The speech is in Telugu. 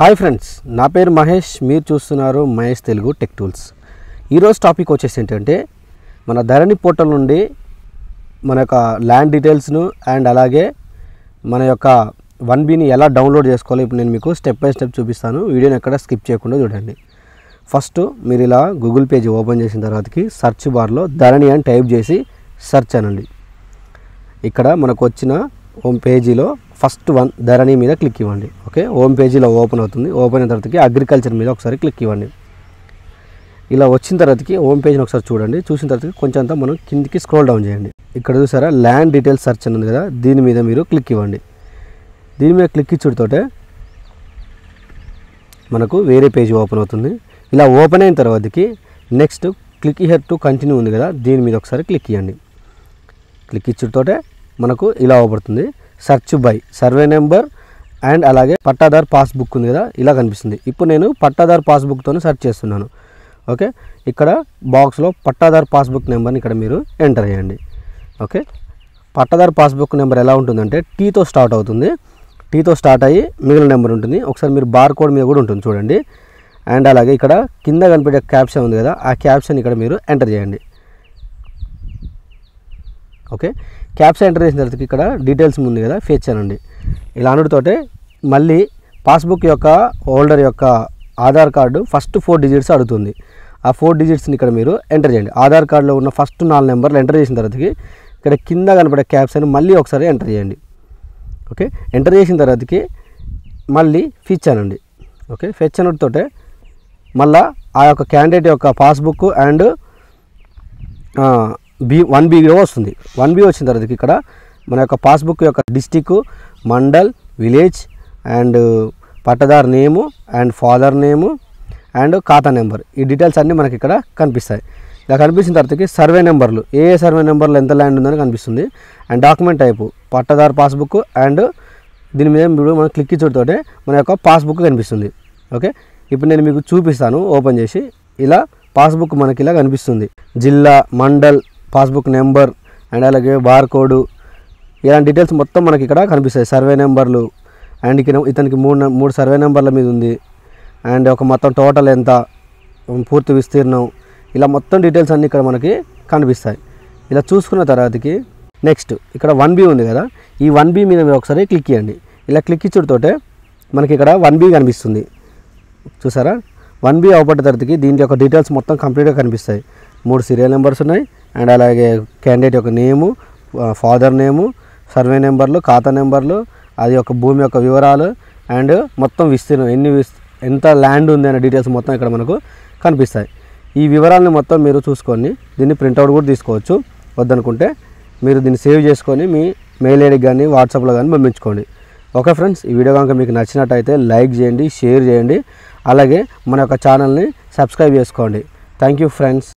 హాయ్ ఫ్రెండ్స్, నా పేరు మహేష్. మీరు చూస్తున్నారు మహేష్ తెలుగు టెక్ టూల్స్. ఈరోజు టాపిక్ వచ్చేసి ఏంటంటే మన ధరణి పోర్టల్ నుండి మన యొక్క ల్యాండ్ డీటెయిల్స్ను అండ్ అలాగే మన యొక్క 1Bని ఎలా డౌన్లోడ్ చేసుకోవాలో ఇప్పుడు నేను మీకు స్టెప్ బై స్టెప్ చూపిస్తాను. వీడియోని ఎక్కడ స్కిప్ చేయకుండా చూడండి. ఫస్ట్ మీరు ఇలా గూగుల్ పేజ్ ఓపెన్ చేసిన తర్వాతకి సెర్చ్ బార్లో ధరణి అని టైప్ చేసి సెర్చ్ అనండి. ఇక్కడ మనకు వచ్చిన హోమ్ పేజీలో ఫస్ట్ వన్ ధరణి మీద క్లిక్ ఇవ్వండి. ఓకే, హోమ్ పేజీలో ఓపెన్ అవుతుంది. ఓపెన్ అయిన తర్వాతకి అగ్రికల్చర్ మీద ఒకసారి క్లిక్ ఇవ్వండి. ఇలా వచ్చిన తర్వాతకి హోమ్ పేజ్ని ఒకసారి చూడండి. చూసిన తర్వాతకి కొంచెం అంతా మనం కిందికి స్క్రోల్ డౌన్ చేయండి. ఇక్కడ చూసారా ల్యాండ్ డీటెయిల్స్ సెర్చ్ అని ఉంది కదా, దీని మీద మీరు క్లిక్ ఇవ్వండి. దీని మీద క్లిక్ ఇచ్చుడితోటే మనకు వేరే పేజ్ ఓపెన్ అవుతుంది. ఇలా ఓపెన్ అయిన తర్వాతకి next click here to continue ఉంది కదా, దీని మీద ఒకసారి క్లిక్ ఇవ్వండి. క్లిక్ ఇచ్చుడితోటే మనకు ఇలా అవబడుతుంది. Search by survey number and అలాగే పట్టాదార్ పాస్బుక్ ఉంది కదా, ఇలా కనిపిస్తుంది. ఇప్పుడు నేను పట్టాదార్ పాస్బుక్తో సెర్చ్ చేస్తున్నాను. ఓకే, ఇక్కడ బాక్స్లో పట్టాదార్ పాస్బుక్ నెంబర్ని ఇక్కడ మీరు ఎంటర్ చేయండి. ఓకే, పట్టాదార్ పాస్బుక్ నెంబర్ ఎలా ఉంటుందంటే టీతో స్టార్ట్ అవుతుంది. టీతో స్టార్ట్ అయ్యి మిగిలిన నెంబర్ ఉంటుంది. ఒకసారి మీరు బార్ కోడ్ మీద కూడా ఉంటుంది చూడండి. అండ్ అలాగే ఇక్కడ కింద కనిపించే క్యాప్షన్ ఉంది కదా, ఆ క్యాప్షన్ ఇక్కడ మీరు ఎంటర్ చేయండి. ఓకే, క్యాప్షన్ ఎంటర్ చేసిన తర్వాత ఇక్కడ డీటెయిల్స్ ఉంది కదా, ఫెచ్ అనండి. ఇలా అనుడితోటే మళ్ళీ పాస్బుక్ యొక్క హోల్డర్ యొక్క ఆధార్ కార్డు ఫస్ట్ 4 డిజిట్స్ అడుగుతుంది. ఆ 4 డిజిట్స్ని ఇక్కడ మీరు ఎంటర్ చేయండి. ఆధార్ కార్డులో ఉన్న ఫస్ట్ 4 నెంబర్లు ఎంటర్ చేసిన తర్వాతకి ఇక్కడ కింద కనపడే క్యాప్షన్ మళ్ళీ ఒకసారి ఎంటర్ చేయండి. ఓకే, ఎంటర్ చేసిన తర్వాతకి మళ్ళీ ఫెచ్ అనండి. ఓకే, ఫెచ్ అనుడితోటే మళ్ళీ ఆ యొక్క క్యాండిడేట్ యొక్క పాస్బుక్ అండ్ 1B వస్తుంది. 1B వచ్చిన తర్వాతకి ఇక్కడ మన యొక్క పాస్బుక్ యొక్క డిస్టిక్, మండల్, విలేజ్ అండ్ పట్టదార్ name and father name and ఖాతా నెంబర్, ఈ డీటెయిల్స్ అన్నీ మనకి ఇక్కడ కనిపిస్తాయి. ఇలా కనిపించిన తర్వాతకి సర్వే నెంబర్లు, ఏ సర్వే నెంబర్లో ఎంత ల్యాండ్ ఉందని కనిపిస్తుంది. అండ్ డాక్యుమెంట్ టైపు పట్టదార్ పాస్బుక్ అండ్ దీని మీద ఇప్పుడు మనం క్లిక్ ఇచ్చుడితోటే మన యొక్క పాస్బుక్ కనిపిస్తుంది. ఓకే, ఇప్పుడు నేను మీకు చూపిస్తాను ఓపెన్ చేసి. ఇలా పాస్బుక్ మనకి ఇలా కనిపిస్తుంది. జిల్లా, మండల్, పాస్బుక్ నెంబర్ అండ్ అలాగే బార్ కోడ్, ఇలాంటి డీటెయిల్స్ మొత్తం మనకి ఇక్కడ కనిపిస్తాయి. సర్వే నెంబర్లు అండ్ ఇతనికి మూడు సర్వే నెంబర్ల మీద ఉంది. అండ్ ఒక మొత్తం టోటల్ ఎంత, పూర్తి విస్తీర్ణం, ఇలా మొత్తం డీటెయిల్స్ అన్నీ ఇక్కడ మనకి కనిపిస్తాయి. ఇలా చూసుకున్న తర్వాతకి నెక్స్ట్ ఇక్కడ 1B ఉంది కదా, ఈ 1B మీద మీరు ఒకసారి క్లిక్ చేయండి. ఇలా క్లిక్ ఇచ్చుడితోటే మనకి ఇక్కడ 1B కనిపిస్తుంది. చూసారా, 1B అవపడ్డ తర్వాతకి దీని యొక్క డీటెయిల్స్ మొత్తం కంప్లీట్గా కనిపిస్తాయి. 3 సీరియల్ నెంబర్స్ ఉన్నాయి. అండ్ అలాగే క్యాండిడేట్ యొక్క నేము, ఫాదర్ నేము, సర్వే నెంబర్లు, ఖాతా నెంబర్లు, అది యొక్క భూమి యొక్క వివరాలు అండ్ మొత్తం విస్తీర్ణం, ఎంత ల్యాండ్ ఉంది అనే డీటెయిల్స్ మొత్తం ఇక్కడ మనకు కనిపిస్తాయి. ఈ వివరాలను మొత్తం మీరు చూసుకొని దీన్ని ప్రింట్అవుట్ కూడా తీసుకోవచ్చు. వద్దనుకుంటే మీరు దీన్ని సేవ్ చేసుకొని మీ మెయిల్ ఐడికి కానీ వాట్సాప్లో కానీ పంపించుకోండి. ఓకే ఫ్రెండ్స్, ఈ వీడియో కనుక మీకు నచ్చినట్టయితే లైక్ చేయండి, షేర్ చేయండి, అలాగే మన యొక్క ఛానల్ని సబ్స్క్రైబ్ చేసుకోండి. Thank you friends.